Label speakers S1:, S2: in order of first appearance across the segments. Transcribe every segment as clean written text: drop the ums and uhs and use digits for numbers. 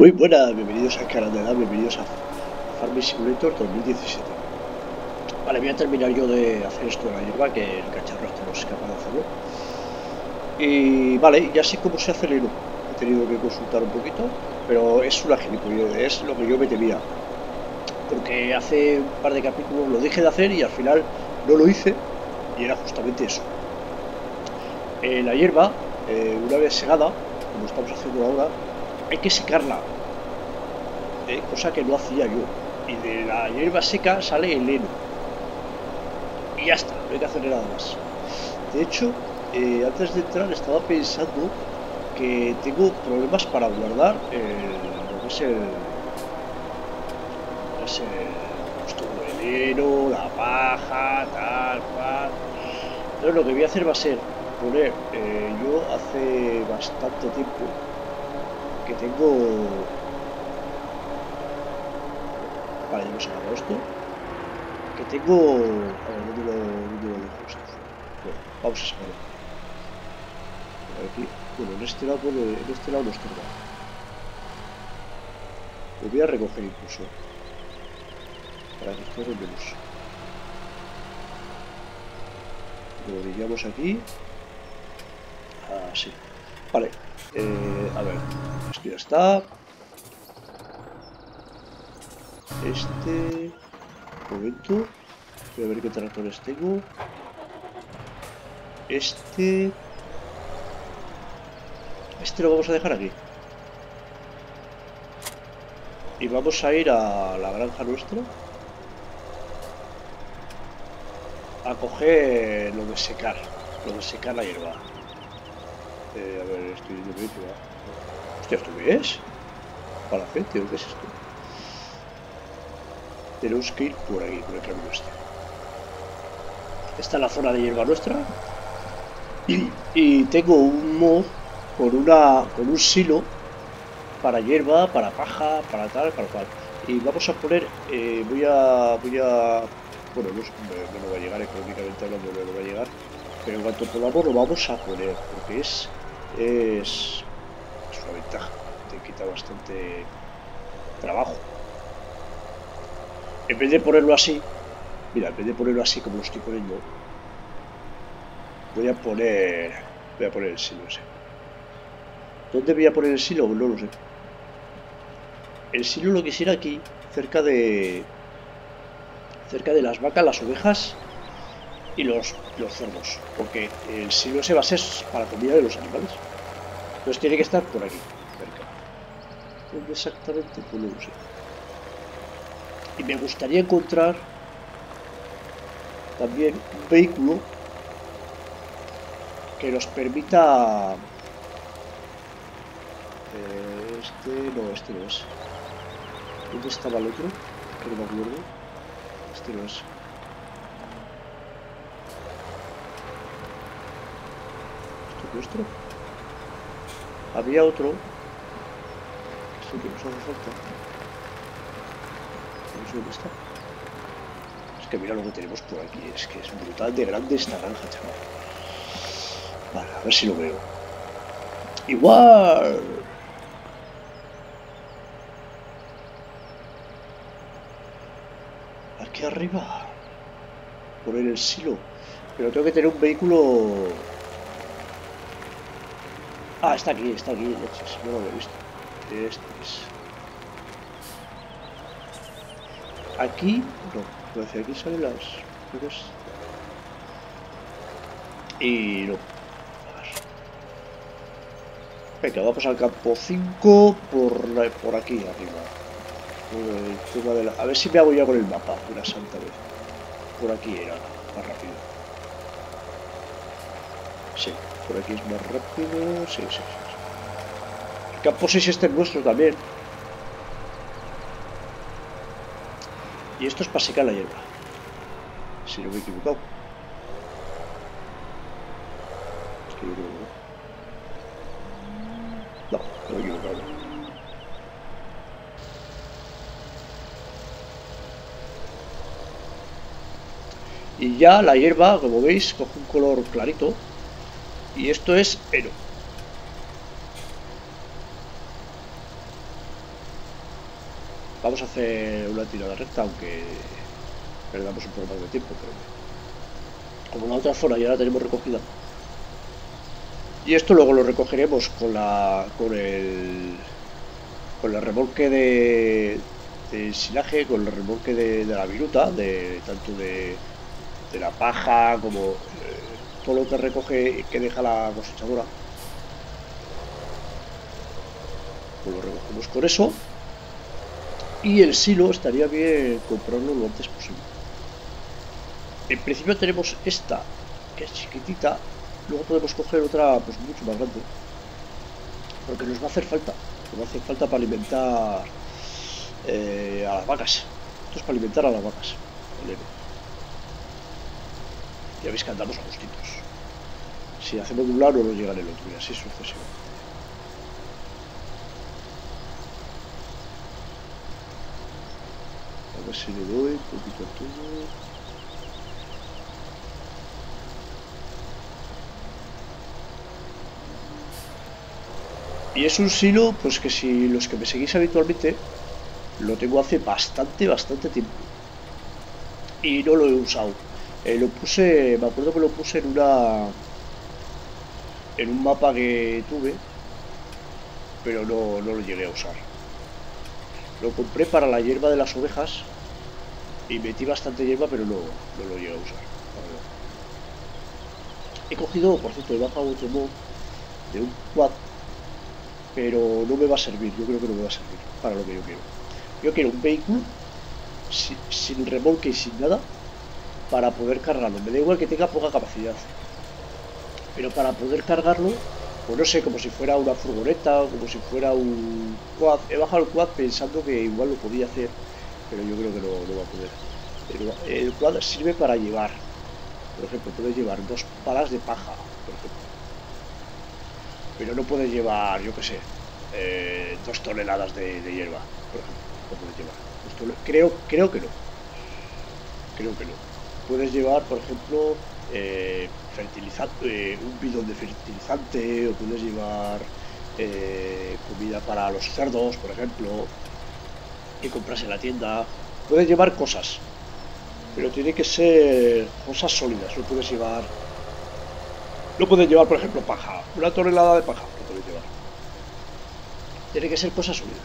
S1: Muy buenas, bienvenidos al canal de edad, bienvenidos a Farming Simulator 2017. Vale, voy a terminar yo de hacer esto de la hierba, que el cacharro este no es capaz de hacerlo. Y vale, ya sé cómo se hace el heno. He tenido que consultar un poquito, pero es una gilipollez, es lo que yo me temía. Porque hace un par de capítulos lo dejé de hacer y al final no lo hice, y era justamente eso. La hierba, una vez segada, como estamos haciendo ahora, hay que secarla. Cosa que no hacía yo. Y de la hierba seca sale el heno. Y ya está, no hay que hacer nada más. De hecho, antes de entrar estaba pensando que tengo problemas para guardar lo que es pues todo el heno, la paja, tal cual. Entonces lo que voy a hacer va a ser poner, yo hace bastante tiempo que tengo... Vale, ya hemos sacado esto. Que tengo... A ver, ¿dónde lo dejo esto? Bueno, vamos a sacarlo. Aquí. Bueno, en este lado no está nada. Lo voy a recoger incluso. Para que esto menos. Lo orillamos aquí. Así. Vale. A ver. Esto ya está. Un momento. Voy a ver qué tractores tengo. Este lo vamos a dejar aquí. Y vamos a ir a la granja nuestra a coger lo de secar la hierba. A ver, estoy viendo bien. Hostia, ¿esto qué es? ¿Para frente o qué es esto? Tenemos que ir por aquí, por el camino este. Esta es la zona de hierba nuestra. Y tengo un mod con un silo para hierba, para paja, para tal, para cual. Y vamos a poner, voy a bueno, no va a llegar, económicamente hablando no va a llegar, pero en cuanto podamos lo vamos a poner, porque es una ventaja, te quita bastante trabajo. En vez de ponerlo así, mira, en vez de ponerlo así como lo estoy poniendo, voy a poner el silo ese. ¿Dónde voy a poner el silo? No lo sé. El silo lo quisiera aquí, cerca de las vacas, las ovejas y los cerdos, porque el silo ese va a ser para comida de los animales. Entonces tiene que estar por aquí, cerca. ¿Dónde exactamente? Pues no lo sé. Y me gustaría encontrar también un vehículo que nos permita... Este no es. ¿Dónde estaba el otro? Que no me acuerdo. Este no es. ¿Esto es nuestro? Había otro. Esto que nos hace falta. No sé dónde está. Es que mira lo que tenemos por aquí. Es que es brutal de grande esta granja, chaval. Vale, a ver si lo veo. ¡Igual! Aquí arriba. Poner el silo. Pero tengo que tener un vehículo... Ah, está aquí, leches. No lo había visto. Este es... Aquí... No, hacia aquí salen las... Y no. A ver. Venga, vamos al campo 5 por aquí arriba. El tema de la... A ver si me hago ya con el mapa, una santa vez. Por aquí era más rápido. Sí, por aquí es más rápido. Sí. El campo 6 este es nuestro también. Y esto es para secar la hierba. Si no me he equivocado. Es que yo creo que no. No me he equivocado. Y ya la hierba, como veis, coge un color clarito. Y esto es heno. Vamos a hacer una tirada recta, aunque perdamos un poco más de tiempo, pero como la otra zona ya la tenemos recogida. Y esto luego lo recogeremos con el remolque de silaje, con el remolque de la viruta, tanto de la paja como todo lo que recoge, que deja la cosechadora. Pues lo recogemos con eso. Y el silo estaría bien comprarlo lo antes posible. En principio tenemos esta, que es chiquitita. Luego podemos coger otra pues mucho más grande. Porque nos va a hacer falta. Nos va a hacer falta para alimentar a las vacas. Esto es para alimentar a las vacas. Ya veis que andamos a gustitos. Si hacemos de un lado no nos llega en el otro. Y así sucesivamente. A ver si le doy un poquito a todo. Y es un silo, pues que si los que me seguís habitualmente, lo tengo hace bastante tiempo. Y no lo he usado. Lo puse, me acuerdo que lo puse en un mapa que tuve, pero no lo llegué a usar. Lo compré para la hierba de las ovejas y metí bastante hierba, pero no lo llegué a usar. He cogido, por cierto, he bajado otro mod de un quad, pero no me va a servir. Yo creo que no me va a servir para lo que yo quiero. Yo quiero un vehículo sin remolque y sin nada para poder cargarlo. Me da igual que tenga poca capacidad, pero para poder cargarlo, pues no sé, como si fuera una furgoneta o como si fuera un quad. He bajado el quad pensando que igual lo podía hacer, pero yo creo que no va a poder. Pero el quad sirve para llevar, por ejemplo, puedes llevar 2 palas de paja, por ejemplo, pero no puedes llevar, yo qué sé, 2 toneladas de hierba, por ejemplo. No puedes llevar. Creo que no. Creo que no. Puedes llevar, por ejemplo, fertilizante, un bidón de fertilizante, o puedes llevar comida para los cerdos, por ejemplo, que compras en la tienda. Puedes llevar cosas, pero tiene que ser cosas sólidas. No puedes llevar, por ejemplo, paja, una tonelada de paja, no puedes llevar. Tiene que ser cosas sólidas.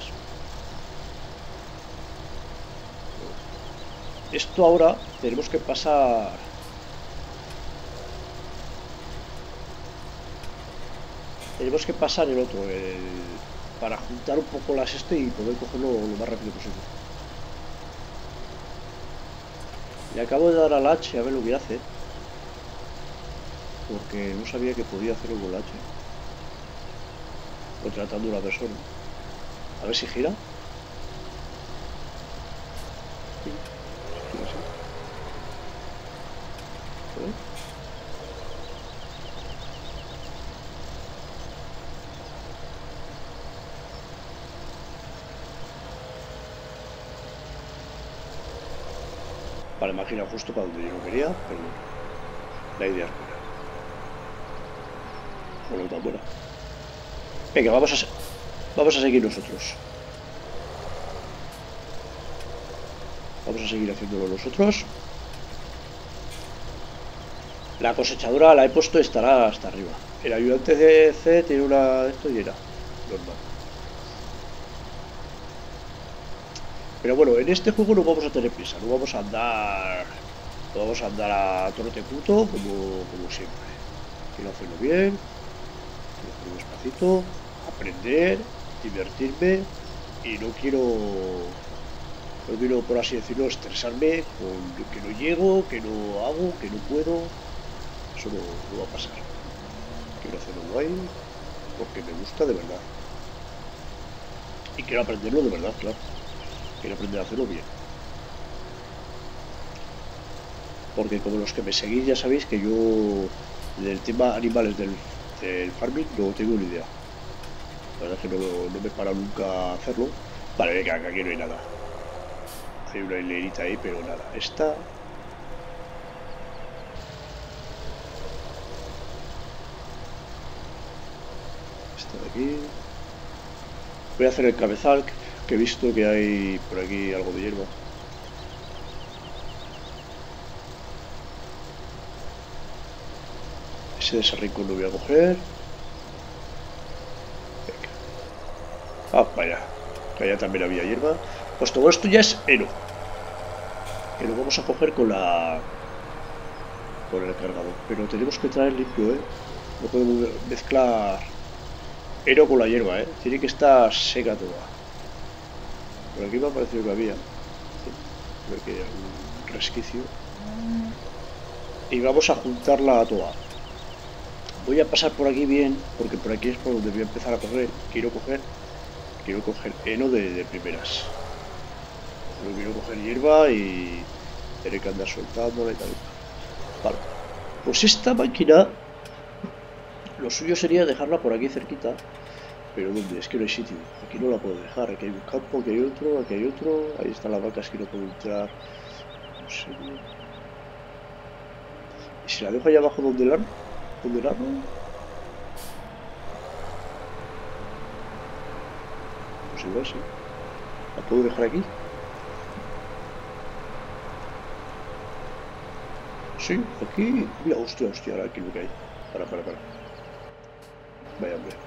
S1: Esto ahora tenemos que pasar. Tenemos que pasar el otro, para juntar un poco las y poder cogerlo lo más rápido posible. Le acabo de dar al H a ver lo que hace, porque no sabía que podía hacerlo con el H. Contratando a una persona. A ver si gira. Sí, gira así. ¿Eh? Vale, me ha girado justo para donde yo no quería, pero bueno, la idea es buena. O no tan buena. Venga, vamos a seguir nosotros. Vamos a seguir haciéndolo nosotros. La cosechadora la he puesto, estará hasta arriba. El ayudante de C tiene esto llena. Normal. Pero bueno, en este juego no vamos a tener prisa, no vamos a andar a trote puto como siempre. Quiero hacerlo bien, quiero hacerlo despacito, aprender, divertirme y no quiero, por así decirlo, estresarme con que no llego, que no hago, que no puedo. Eso no va a pasar. Quiero hacerlo guay porque me gusta de verdad. Y quiero aprenderlo de verdad, claro. Quiero aprender a hacerlo bien. Porque como los que me seguís ya sabéis que yo del tema animales del farming no tengo ni idea. La verdad es que no me para nunca hacerlo. Vale, venga, aquí no hay nada. Hay una hilerita ahí, pero nada. Esta de aquí. Voy a hacer el cabezal. Que he visto que hay por aquí algo de hierba. Ese de ese rincón lo voy a coger. Venga. Ah, vaya. Que allá también había hierba. Pues todo esto ya es heno. Que lo vamos a coger con la... con el cargador. Pero tenemos que traer limpio, ¿eh? No podemos mezclar heno con la hierba, ¿eh? Tiene que estar seca toda. Por aquí me ha parecido que había. Creo que hay un resquicio. Y vamos a juntarla toda. Voy a pasar por aquí bien, porque por aquí es por donde voy a empezar a correr. Quiero coger heno de primeras. Pero quiero coger hierba y tener que andar soltándola y tal. Vale. Pues esta máquina, lo suyo sería dejarla por aquí cerquita. Pero ¿dónde? Es que no hay sitio. Aquí no la puedo dejar. Aquí hay un campo, aquí hay otro, aquí hay otro. Ahí están las vacas que no puedo entrar. No sé. ¿Y si la dejo allá abajo donde la... ¿Dónde la? Pues igual sí. ¿La puedo dejar aquí? Sí, aquí... Mira, hostia, ahora aquí lo que hay. Para. Vaya, hombre.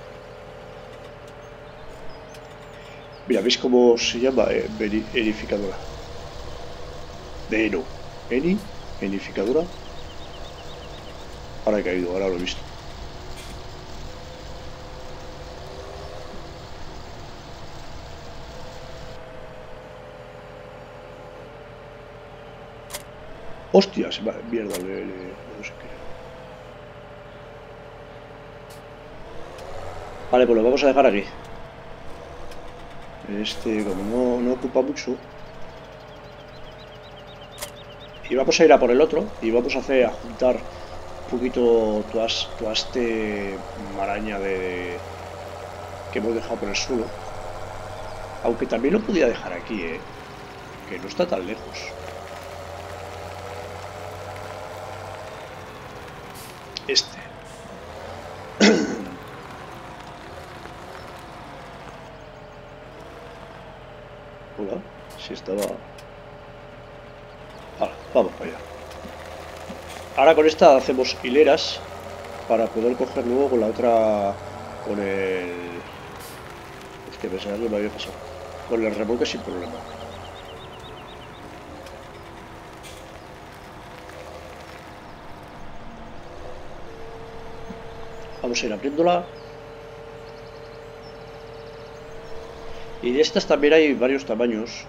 S1: Mira, ¿veis cómo se llama? Enificadora. De heno. Enificadora. Ahora he caído, ahora lo he visto. Hostia, se va, mierda, no sé qué. Vale, pues lo vamos a dejar aquí. Este, como no ocupa mucho. Y vamos a ir a por el otro. Y vamos a juntar un poquito toda este maraña de que hemos dejado por el suelo. Aunque también lo podía dejar aquí, que no está tan lejos. Este. Hola, si estaba... Vale, vamos para allá. Ahora con esta hacemos hileras para poder coger luego con la otra... Con el... Es que pensaba que me había pasado. Con el remolque sin problema. Vamos a ir abriéndola. Y de estas también hay varios tamaños.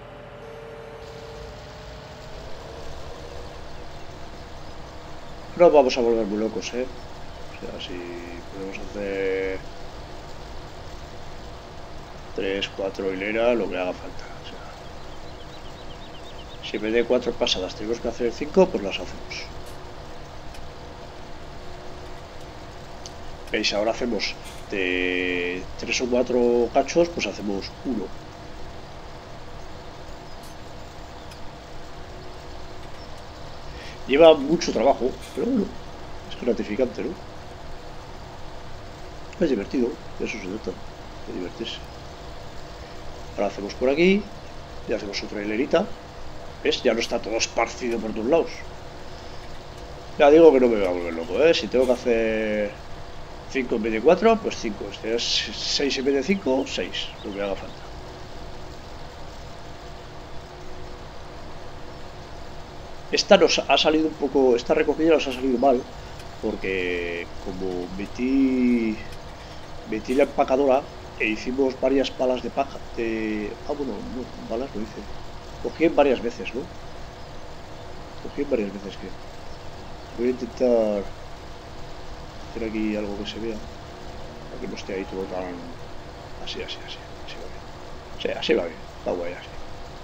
S1: No vamos a volver muy locos, ¿eh? O sea, si podemos hacer 3, 4 hileras, lo que haga falta. O sea, si en vez de 4 pasadas tenemos que hacer 5, pues las hacemos. ¿Veis? Ahora hacemos de 3 o 4 cachos, pues hacemos 1. Lleva mucho trabajo, pero bueno, es gratificante, ¿no? Es divertido, de eso se trata, de divertirse. Ahora hacemos por aquí, y hacemos otra hilerita. ¿Ves? Ya no está todo esparcido por todos lados. Ya digo que no me voy a volver loco, ¿eh? Si tengo que hacer 5 en vez de 4, pues 5. Si es 6 en vez de 5, 6. Lo que haga falta. Esta nos ha salido un poco... Esta recogida nos ha salido mal. Porque como metí la empacadora e hicimos varias palas de paja. Bueno, no, balas no hice. Cogí en varias veces, ¿no? Cogí en varias veces que... Voy a intentar hacer aquí algo que se vea. Para que no esté ahí todo tan... Así va bien. Sí, así va bien. Está guay así.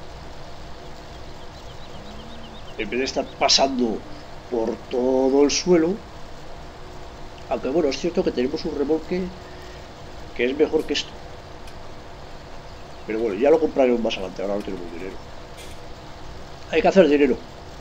S1: En vez de estar pasando por todo el suelo. Aunque bueno, es cierto que tenemos un remolque que es mejor que esto. Pero bueno, ya lo compraremos más adelante, ahora no tenemos dinero. Hay que hacer dinero.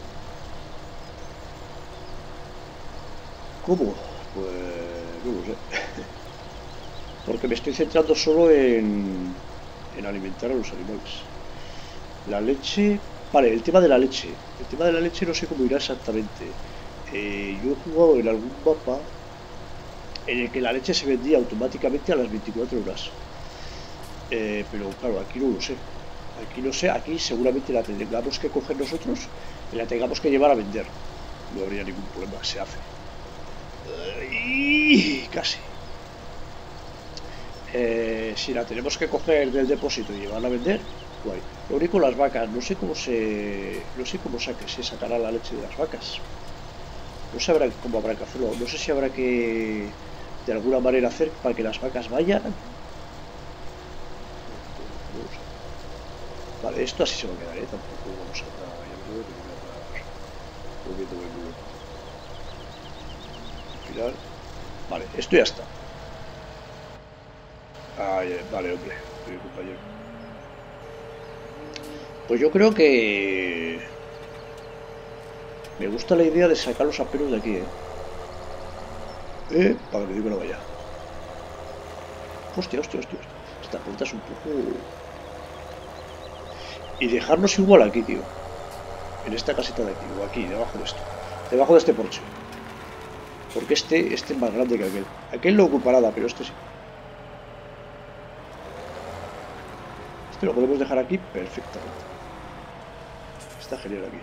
S1: ¿Cómo? Pues no lo sé. Porque me estoy centrando solo en en alimentar a los animales. La leche... Vale, el tema de la leche. El tema de la leche no sé cómo irá exactamente. Yo he jugado en algún mapa en el que la leche se vendía automáticamente a las 24 horas. Pero claro, aquí no lo sé. Aquí no sé, aquí seguramente la tengamos que coger nosotros y la tengamos que llevar a vender. No habría ningún problema, se hace. Casi. Si la tenemos que coger del depósito y llevarla a vender, guay. Lo único, las vacas, no sé cómo se sacará la leche de las vacas. No sé cómo habrá que hacerlo. No sé si habrá que de alguna manera hacer para que las vacas vayan. Vale, esto así se va a quedar, tampoco vamos a estar moviendo el muro. Al final. Vale, esto ya está. Vale, hombre, mi compañero. Pues yo creo que me gusta la idea de sacar los aperos de aquí, para que me diga que no vaya. Hostia. Esta puerta es un poco... Y dejarnos igual aquí, tío. En esta casita de aquí, o aquí, debajo de esto. Debajo de este porche. Porque este es más grande que aquel. Aquel lo ocupa nada, pero este sí. Este lo podemos dejar aquí perfectamente. Está genial aquí.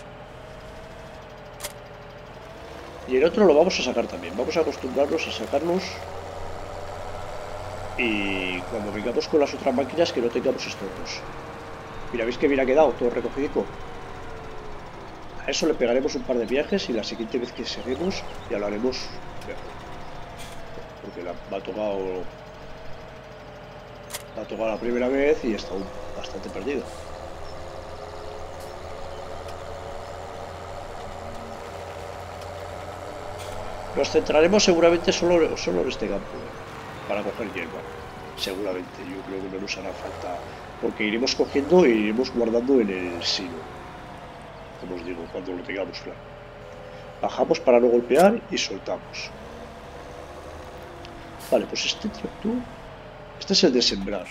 S1: Y el otro lo vamos a sacar también. Vamos a acostumbrarnos a sacarlos. Y cuando vengamos con las otras máquinas que no tengamos estorbos. Mira, ¿veis que bien ha quedado? Todo recogido. A eso le pegaremos un par de viajes y la siguiente vez que seguimos ya lo haremos mejor. Porque me ha tocado la primera vez y he estado bastante perdido. Nos centraremos seguramente solo en este campo para coger hierba. Seguramente, yo creo que no nos hará falta. Porque iremos cogiendo e iremos guardando en el silo. Como os digo, cuando lo tengamos claro. Bajamos para no golpear y soltamos. Vale, pues este tractor... Este es el de sembrar.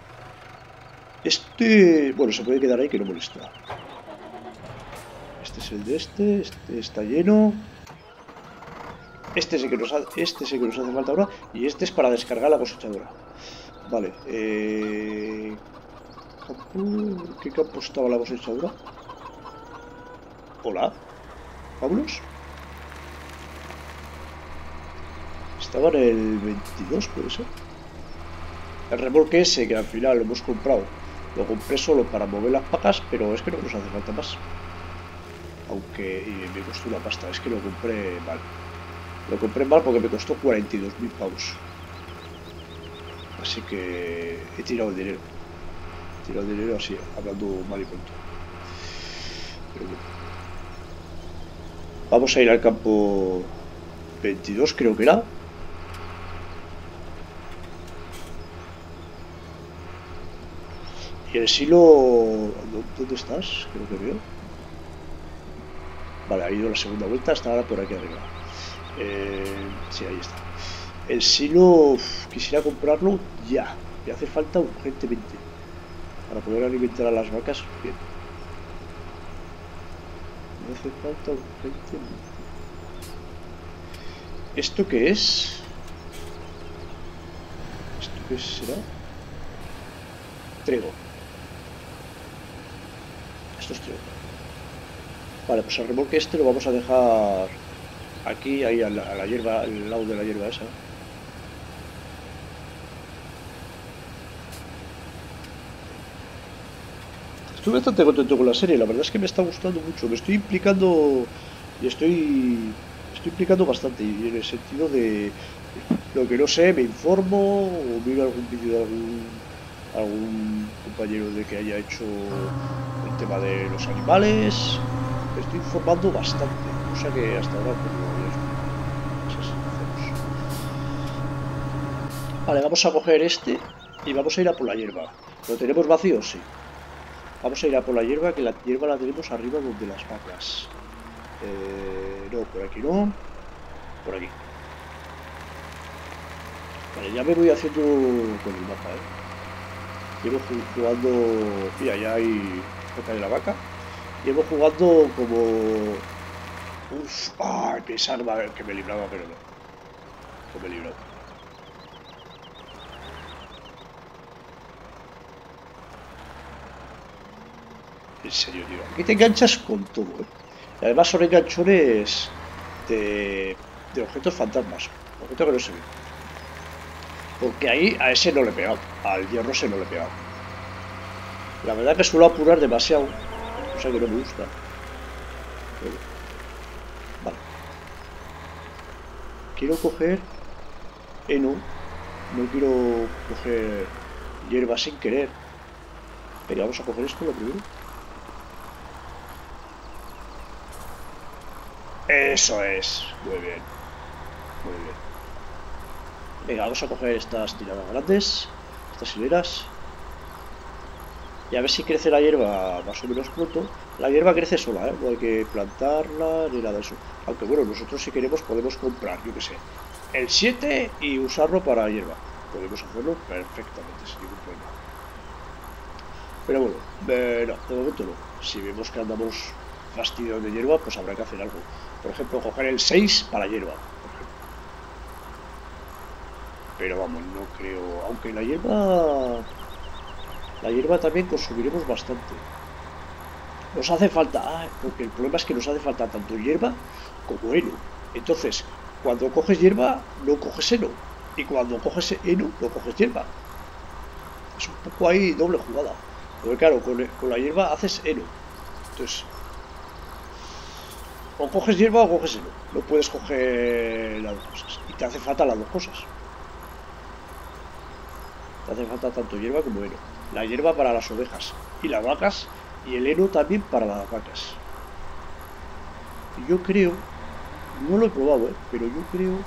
S1: Este... Bueno, se puede quedar ahí que no molesta. Este es el de este está lleno. Este sí que nos hace falta ahora. Y este es para descargar la cosechadora. Vale, ¿qué campo estaba la cosechadora? Hola, vámonos. Estaba en el 22, puede ser. El remolque ese que al final lo hemos comprado, lo compré solo para mover las pacas, pero es que no nos hace falta más. Aunque me costó una pasta, es que lo compré mal. Lo compré mal porque me costó 42.000 pavos. Así que he tirado el dinero. He tirado el dinero así, hablando mal y pronto. Pero bueno. Vamos a ir al campo 22, creo que era. Y el silo... ¿Dónde estás? Creo que veo. Vale, ha ido la segunda vuelta, está ahora por aquí arriba. Sí, ahí está. El silo... quisiera comprarlo ya. Me hace falta urgentemente. Para poder alimentar a las vacas bien. Me hace falta urgentemente. ¿Esto qué es? ¿Esto qué será? Trigo. Esto es trigo. Vale, pues el remolque este lo vamos a dejar aquí, ahí a la hierba, al lado de la hierba esa. Estoy bastante contento con la serie, la verdad es que me está gustando mucho. Me estoy implicando y estoy implicando bastante, y en el sentido de lo que no sé, me informo o miro algún vídeo de algún compañero de que haya hecho el tema de los animales. Me estoy informando bastante, cosa que hasta ahora Vale, vamos a coger este y vamos a ir a por la hierba. ¿Lo tenemos vacío? Sí. Vamos a ir a por la hierba, que la hierba la tenemos arriba donde las vacas. No, por aquí no. Por aquí. Vale, ya me voy haciendo con el mapa, Llevo jugando... Mira, ya hay cerca de la vaca. Llevo jugando como... Uf, ay, pensaba que me libraba, pero no. No me he librado. En serio, tío. Aquí te enganchas con todo, ¿eh? Y además son enganchones de objetos fantasmas. Objetos que no se ven. Porque ahí a ese no le he pegado. Al hierro se no le he pegado. La verdad que suelo apurar demasiado. Cosa que no me gusta. Pero, vale. Quiero coger heno. No quiero coger hierba sin querer. Pero vamos a coger esto lo primero. Eso es. Muy bien. Muy bien. Venga, vamos a coger estas tiradas grandes. Estas hileras. Y a ver si crece la hierba más o menos pronto. La hierba crece sola, ¿eh? No hay que plantarla ni nada de eso. Aunque bueno, nosotros si queremos podemos comprar, yo que sé, el 7 y usarlo para hierba. Podemos hacerlo perfectamente, sin ningún problema. Pero bueno, no, de momento no. Si vemos que andamos fastidiados de hierba, pues habrá que hacer algo. Por ejemplo, coger el 6 para hierba, por ejemplo. Pero vamos, no creo... Aunque la hierba... La hierba también consumiremos bastante. Nos hace falta, porque el problema es que nos hace falta tanto hierba como heno. Entonces, cuando coges hierba, no coges heno. Y cuando coges heno, no coges hierba. Es un poco ahí doble jugada. Porque claro, con la hierba haces heno. Entonces, o coges hierba o coges heno. No puedes coger las dos cosas. Y te hace falta las dos cosas. Te hace falta tanto hierba como heno. La hierba para las ovejas y las vacas. Y el heno también para las vacas. Y yo creo, no lo he probado, pero yo creo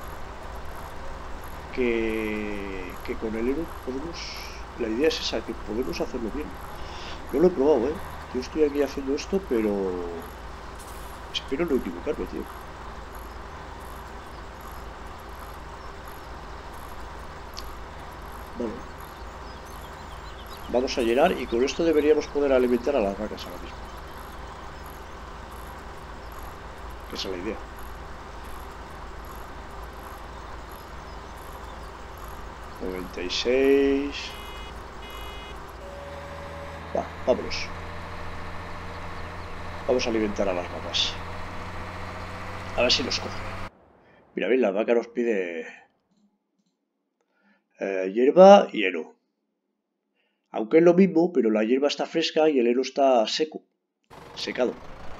S1: que con el heno podemos... La idea es esa, que podemos hacerlo bien. No lo he probado, ¿eh? Yo estoy aquí haciendo esto, pero... Espero no equivocarme, tío. Vale. Vamos a llenar y con esto deberíamos poder alimentar a las vacas ahora mismo. Que esa es la idea. $96. Va, vámonos. Vamos a alimentar a las vacas. A ver si nos coge. Mira, bien, la vaca nos pide hierba y heno. Aunque es lo mismo, pero la hierba está fresca y el heno está seco. Secado.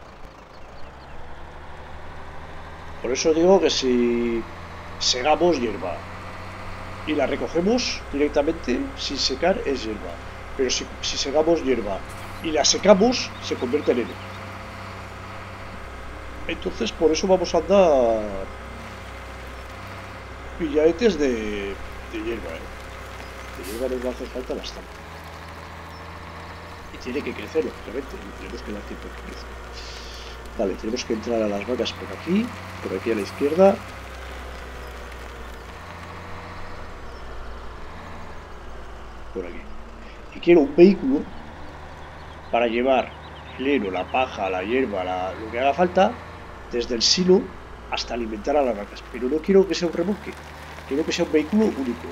S1: Por eso digo que si segamos hierba y la recogemos directamente sin secar es hierba. Pero si segamos hierba y la secamos, se convierte en heno. Entonces por eso vamos a andar pilladetes de hierba. De hierba nos va a hacer falta bastante. Y tiene que crecer, lógicamente. Tenemos que dar tiempo que crezca. Vale, tenemos que entrar a las vacas por aquí a la izquierda. Por aquí. Y quiero un vehículo para llevar el heno, la paja, la hierba, lo que haga falta, desde el silo hasta alimentar a las vacas. Pero no quiero que sea un remolque, quiero que sea un vehículo único.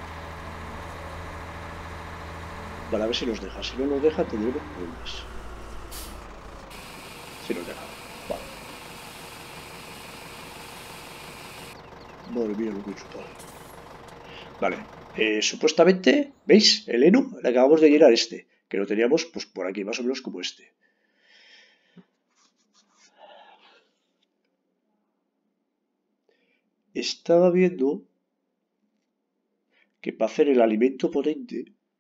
S1: Vale, a ver si nos deja. Si no nos deja, tendremos problemas. Si nos deja. Vale. Madre mía, lo que he hecho tal. Vale. Supuestamente, ¿veis? El heno le acabamos de llenar este. Que lo teníamos pues por aquí, más o menos como este. Estaba viendo que para hacer el alimento potente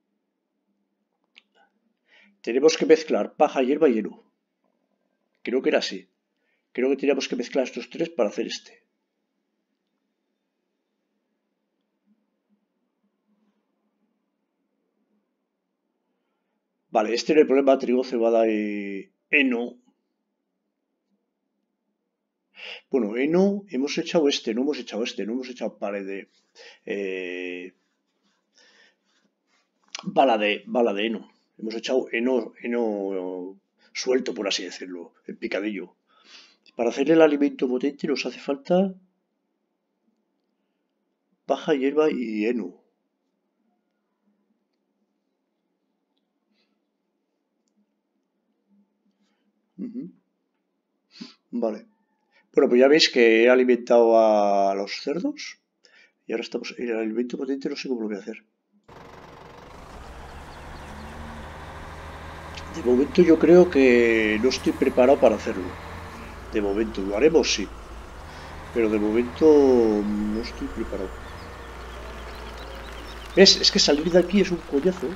S1: tenemos que mezclar paja, hierba y heno. Creo que era así. Creo que teníamos que mezclar estos tres para hacer este. Vale, este era el problema, trigo, cebada y heno. Bueno, heno, hemos echado este, no hemos echado este, no hemos echado pared de... bala de heno. Hemos echado heno suelto, por así decirlo, el picadillo. Para hacer el alimento potente nos hace falta paja, hierba y heno. Vale. Bueno, pues ya veis que he alimentado a los cerdos. Y ahora estamos en el alimento potente, no sé cómo lo voy a hacer. De momento yo creo que no estoy preparado para hacerlo. De momento, lo haremos sí. Pero de momento no estoy preparado. ¿Ves? Es que salir de aquí es un coñazo.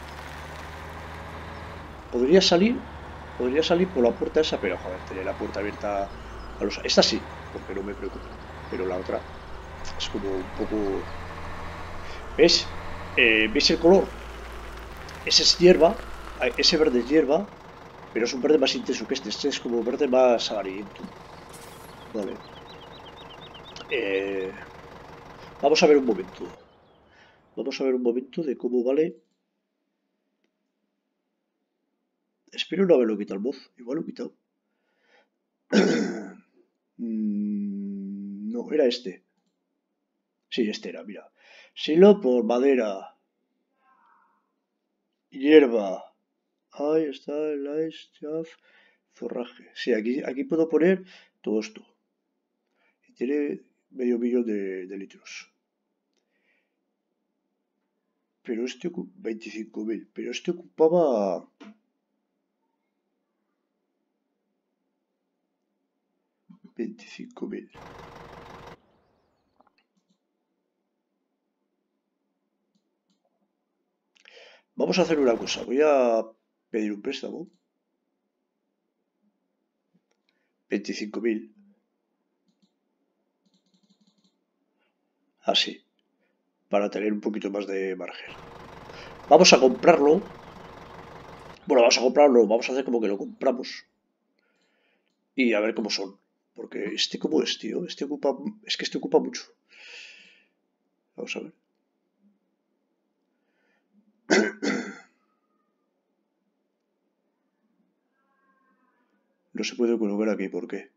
S1: Podría salir por la puerta esa, pero joder, tener la puerta abierta a los... Esta sí, porque no me preocupa. Pero la otra es como un poco... ¿Ves? ¿Veis el color? Ese es hierba, ese verde es hierba, pero es un verde más intenso que este. Este es como verde más amarillento. Vale. Vamos a ver un momento. Vamos a ver un momento de cómo vale. Espero no haberlo quitado el moz. Igual lo he quitado. No, era este. Sí, este era, mira. Silo por madera. Hierba. Ahí está el ice, chaff, forraje. Sí, aquí puedo poner todo esto. Y tiene medio millón de litros. Pero este 25.000. Pero este ocupaba 25.000. Vamos a hacer una cosa. Voy a pedir un préstamo. 25.000. Así. Para tener un poquito más de margen. Vamos a comprarlo. Bueno, vamos a comprarlo. Vamos a hacer como que lo compramos. Y a ver cómo son. Porque este como es, tío. Este ocupa... Es que este ocupa mucho. Vamos a ver. No se puede colocar aquí. ¿Por qué?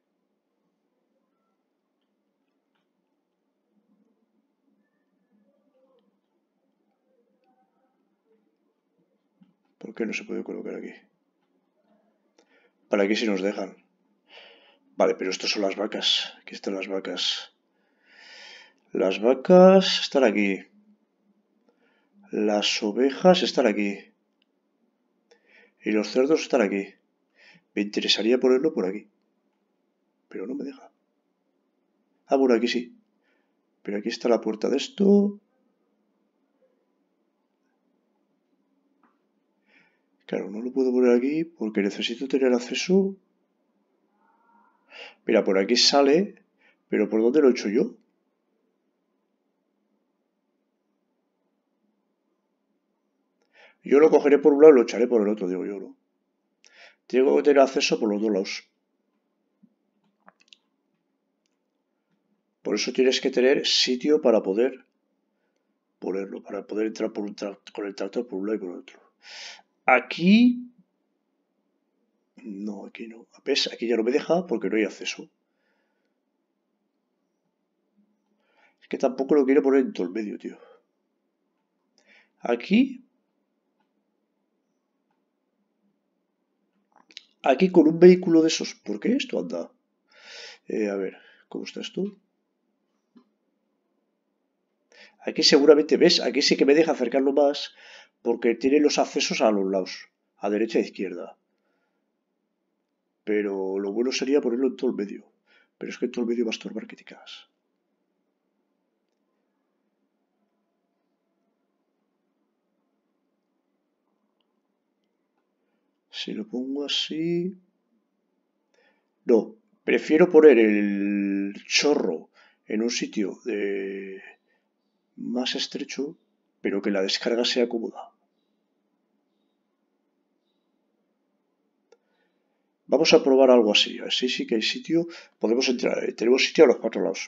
S1: ¿Por qué no se puede colocar aquí? Para aquí si nos dejan. Vale, pero estos son las vacas. Aquí están las vacas. Las vacas están aquí. Las ovejas están aquí. Y los cerdos están aquí. Me interesaría ponerlo por aquí. Pero no me deja. Ah, bueno, aquí sí. Pero aquí está la puerta de esto. Claro, no lo puedo poner aquí porque necesito tener acceso. Mira, por aquí sale. Pero ¿por dónde lo he hecho yo? Yo lo cogeré por un lado y lo echaré por el otro, digo yo, ¿no? Tengo que tener acceso por los dos lados. Por eso tienes que tener sitio para poder ponerlo, para poder entrar con el tractor por un lado y por el otro. Aquí... No, aquí no. ¿Ves? Aquí ya no me deja porque no hay acceso. Es que tampoco lo quiero poner en todo el medio, tío. Aquí... Aquí con un vehículo de esos. ¿Por qué esto anda? A ver, ¿cómo está esto? Aquí seguramente, ¿ves? Aquí sí que me deja acercarlo más porque tiene los accesos a los lados, a derecha e izquierda. Pero lo bueno sería ponerlo en todo el medio. Pero es que en todo el medio va a estorbar que te cagas. Si lo pongo así... No, prefiero poner el chorro en un sitio más estrecho, pero que la descarga sea cómoda. Vamos a probar algo así. Así sí que hay sitio. Podemos entrar. Tenemos sitio a los cuatro lados.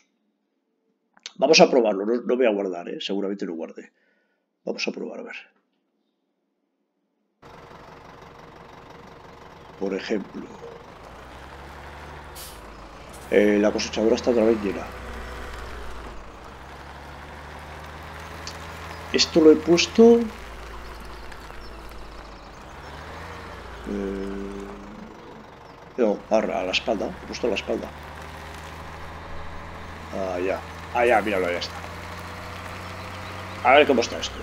S1: Vamos a probarlo. No voy a guardar, ¿eh? Seguramente lo guarde. Vamos a probar, a ver. por ejemplo, la cosechadora está otra vez llena. Esto lo he puesto... no, a la espalda. He puesto a la espalda. Allá. Allá, míralo, ya está. A ver cómo está esto.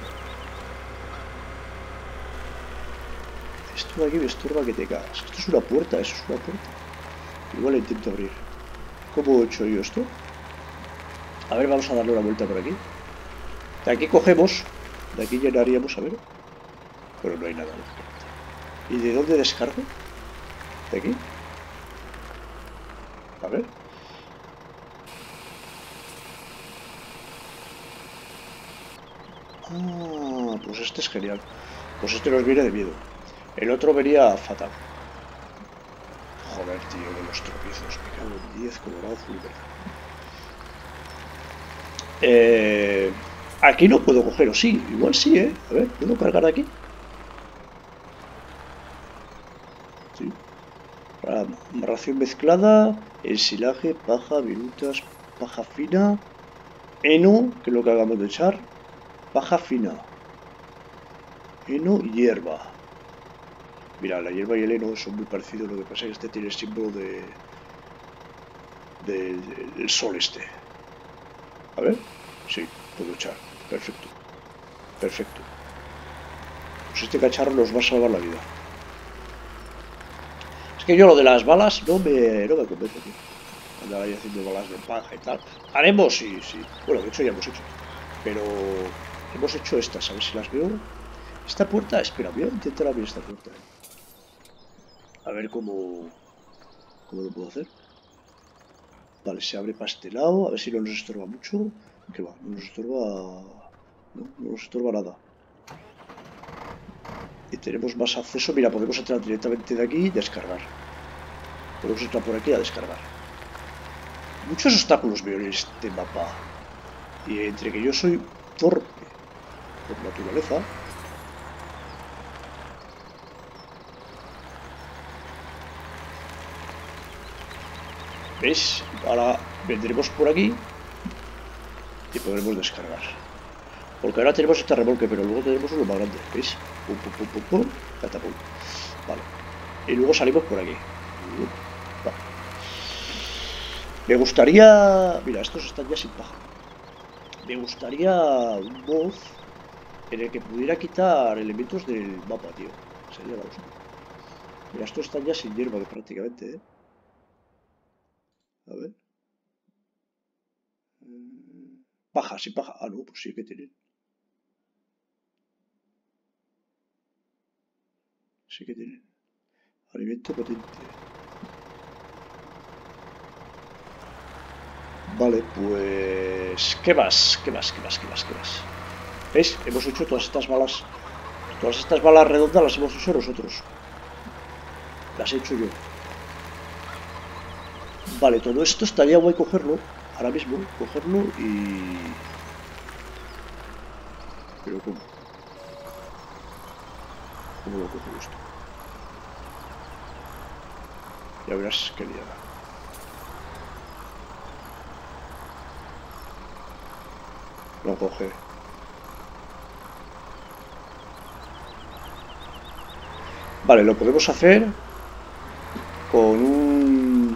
S1: Esto de aquí me estorba que te cagas. Esto es una puerta, eso es una puerta. Igual la intento abrir. ¿Cómo he hecho yo esto? A ver, vamos a darle una vuelta por aquí. De aquí cogemos. De aquí llenaríamos, a ver. Pero no hay nada. ¿Y de dónde descargo? ¿De aquí? A ver. Ah, pues este es genial. Pues este nos viene de miedo. El otro vería fatal. Joder, tío, de los tropiezos. Me cago en 10, colorado, azul, verde. Aquí no puedo coger, o sí. Igual sí, ¿eh? A ver, ¿puedo cargar aquí? Sí. Ración mezclada, ensilaje, paja, virutas, paja fina, heno, que es lo que acabamos de echar, paja fina, heno y hierba. Mira, la hierba y el heno son muy parecidos, lo que pasa es que este tiene el símbolo del sol este. A ver, sí, puedo echar, perfecto, perfecto. Pues este cacharro nos va a salvar la vida. Es que yo lo de las balas no me convence, tío. Andar ahí haciendo balas de paja y tal. Haremos, sí, sí. Bueno, de hecho ya hemos hecho. Pero hemos hecho estas, a ver si las veo. Esta puerta, espera, voy a intentar abrir esta puerta. A ver cómo lo puedo hacer. Vale, se abre para este lado, a ver si no nos estorba mucho. Que va, no nos estorba... No nos estorba nada. Y tenemos más acceso. Mira, podemos entrar directamente de aquí y descargar. Podemos entrar por aquí a descargar. Muchos obstáculos veo en este mapa. Y entre que yo soy torpe por naturaleza. ¿Veis? Ahora vendremos por aquí y podremos descargar. Porque ahora tenemos este remolque, pero luego tenemos uno más grande. ¿Veis? Pum, pum, pum, pum, pum. Catapum. Vale. Y luego salimos por aquí. Vale. Me gustaría... Mira, estos están ya sin paja. Me gustaría un mod en el que pudiera quitar elementos del mapa, tío. Sería la hostia. Mira, estos están ya sin hierba prácticamente, ¿eh? A ver. Paja, sin paja. Ah, no, pues sí que tienen. Sí que tienen. Alimento potente. Vale, pues... ¿Qué más? ¿Qué más? ¿Qué más? ¿Qué más? ¿Qué más? ¿Veis? Hemos hecho todas estas balas. Todas estas balas redondas las hemos hecho nosotros. Las he hecho yo. Vale, todo esto estaría guay cogerlo. Ahora mismo, cogerlo y... Pero ¿cómo? ¿Cómo lo cojo esto? Ya verás qué liada. No coge. Vale, lo podemos hacer con un...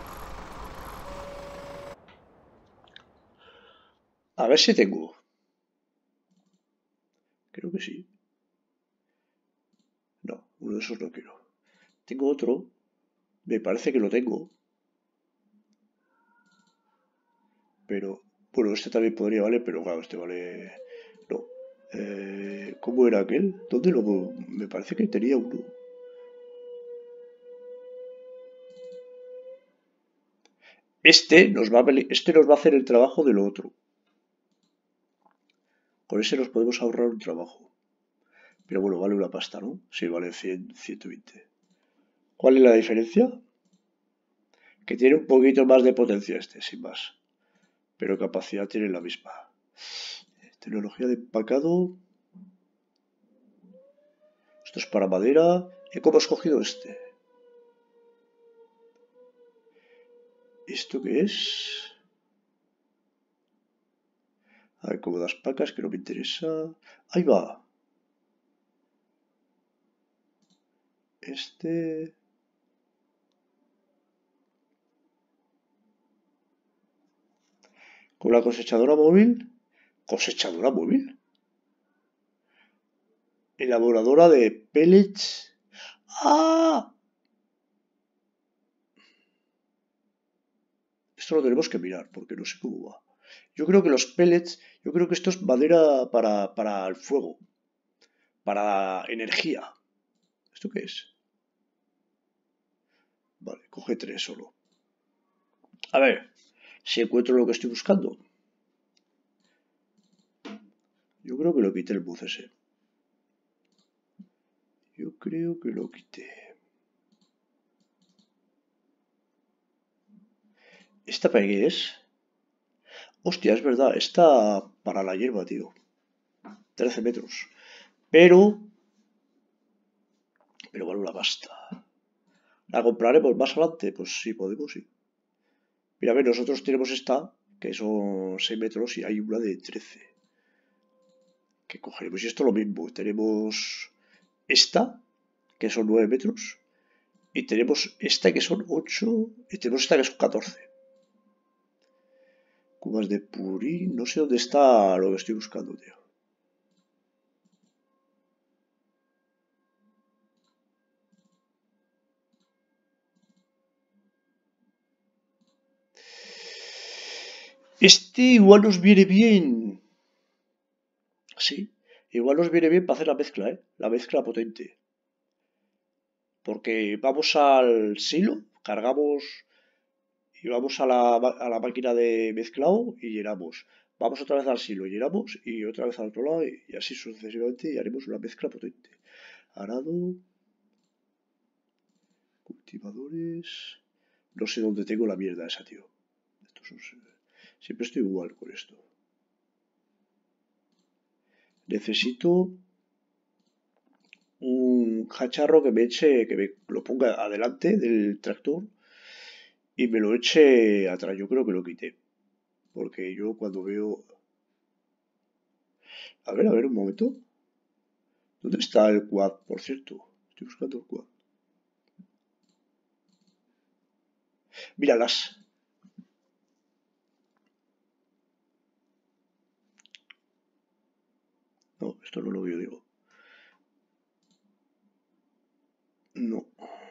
S1: A ver si tengo. Creo que sí. No, uno de esos no quiero. Tengo otro. Me parece que lo tengo. Pero, bueno, este también podría valer, pero claro, este vale... No. ¿Cómo era aquel? ¿Dónde lo...? Me parece que tenía uno. Este nos va a hacer el trabajo de lo otro. Con ese nos podemos ahorrar un trabajo. Pero bueno, vale una pasta, ¿no? Sí, vale 100, 120. ¿Cuál es la diferencia? Que tiene un poquito más de potencia este, sin más. Pero capacidad tiene la misma. Tecnología de empacado. Esto es para madera. ¿Y cómo he escogido este? ¿Esto qué es? A ver, como das pacas, que no me interesa. Ahí va. Este... Con la cosechadora móvil. ¿Cosechadora móvil? Elaboradora de pellets. ¡Ah! Esto lo tenemos que mirar, porque no sé cómo va. Yo creo que los pellets, yo creo que esto es madera para el fuego, para energía. ¿Esto qué es? Vale, coge 3 solo. A ver, si encuentro lo que estoy buscando. Yo creo que lo quité el buzz ese. Yo creo que lo quité. ¿Esta para qué es? Hostia, es verdad, esta para la hierba, tío. 13 metros. Pero vale una pasta. ¿La compraremos más adelante? Pues sí, podemos, sí. Mira, a ver, nosotros tenemos esta, que son 6 metros, y hay una de 13. Que cogeremos. Y esto es lo mismo. Tenemos esta, que son 9 metros. Y tenemos esta, que son 8. Y tenemos esta, que son 14. Cubas de purí. No sé dónde está lo que estoy buscando, tío. Este igual nos viene bien. Sí, igual nos viene bien para hacer la mezcla, ¿eh? La mezcla potente. Porque vamos al silo, cargamos y vamos a la máquina de mezclado y llenamos. Vamos otra vez al silo, llenamos y otra vez al otro lado y así sucesivamente y haremos una mezcla potente. Arado, cultivadores. No sé dónde tengo la mierda esa, tío. Siempre estoy igual con esto. Necesito un cacharro que me eche, que me lo ponga adelante del tractor y me lo eche atrás. Yo creo que lo quité. Porque yo cuando veo... a ver, un momento. ¿Dónde está el quad, por cierto? Estoy buscando el quad. Míralas. No, esto no lo veo, digo. No,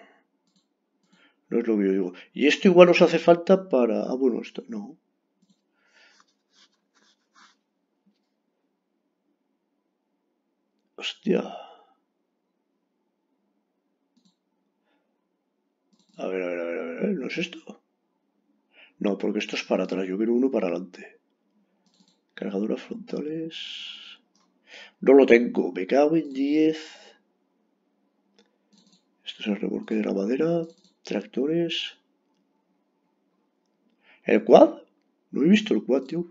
S1: no es lo que yo digo. Y esto igual nos hace falta para... Ah, bueno, esto no. Hostia. A ver, ¿no es esto? No, porque esto es para atrás. Yo quiero uno para adelante. Cargadoras frontales. No lo tengo. Me cago en 10. Esto es el remolque de la madera. Tractores. ¿El quad? No he visto el quad, tío.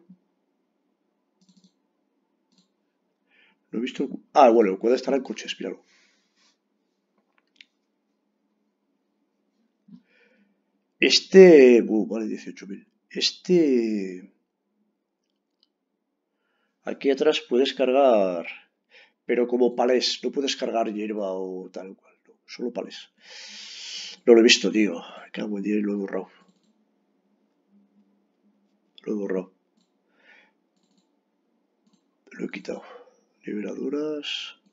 S1: No he visto el... Ah, bueno, el quad estará en coches, míralo. Este... vale, 18.000. Este... Aquí atrás puedes cargar... Pero como palés, no puedes cargar hierba o tal cual. No, solo palés. No lo he visto, tío. Me cago en día y lo he borrado. Lo he borrado. Lo he quitado. Liberadoras.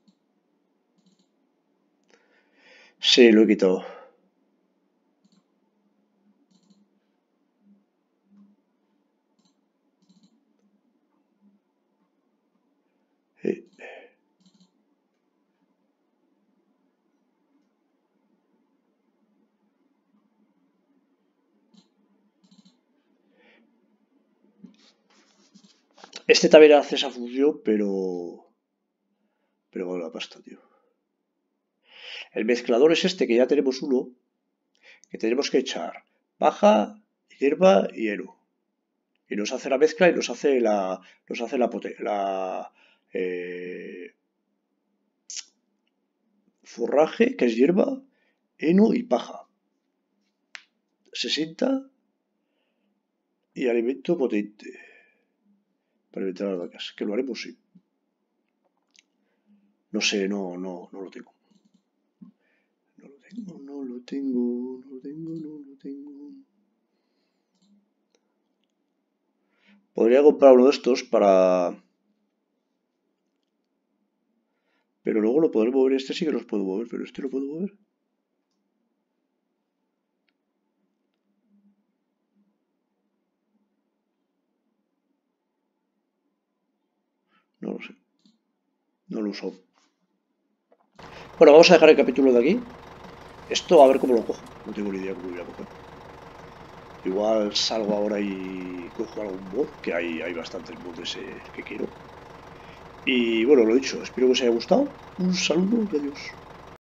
S1: Sí, lo he quitado. Eh, Este también hace esa función, pero... Pero vale la pasta, tío. El mezclador es este, que ya tenemos uno, que tenemos que echar paja, hierba y heno. Y nos hace la mezcla y nos hace la forraje, que es hierba, heno y paja. 60. y alimento potente para alimentar a las vacas. Que lo haremos, sí. No sé, no lo tengo. No lo tengo. Podría comprar uno de estos para... Pero luego lo podré mover. Este sí que los puedo mover, pero este lo puedo mover. No lo sé. No lo uso. Bueno, vamos a dejar el capítulo de aquí. Esto a ver cómo lo cojo. No tengo ni idea cómo lo voy a coger. Igual salgo ahora y cojo algún mod, que hay bastantes mods que quiero. Y bueno, lo dicho, espero que os haya gustado. Un saludo y adiós.